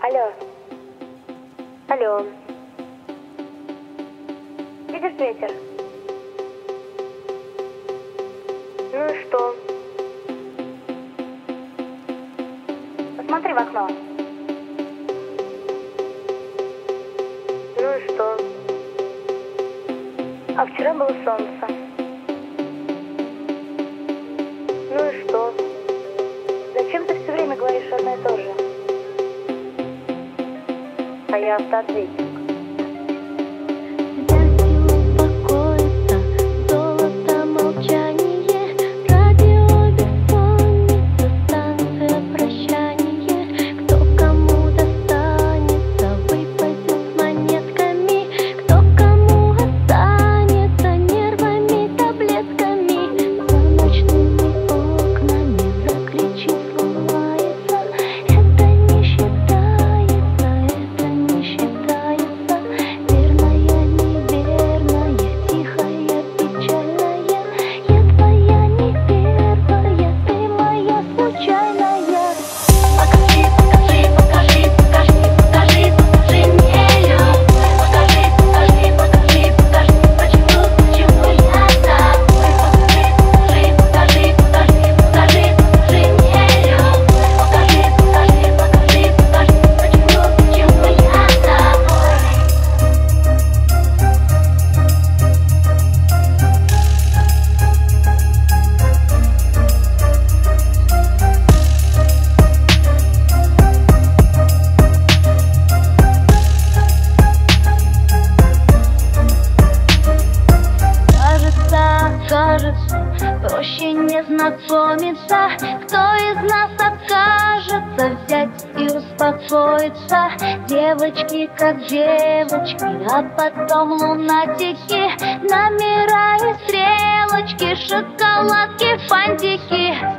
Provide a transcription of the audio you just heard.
Алло. Алло. Видишь ветер? Ну и что? Посмотри в окно. Ну и что? А вчера было солнце. Ну и что? Зачем ты все время говоришь одно и то же? А я автоответчик. Проще не знакомиться, кто из нас откажется взять и успокоиться. Девочки как девочки, а потом лунатики, номера и стрелочки, шоколадки, фантики.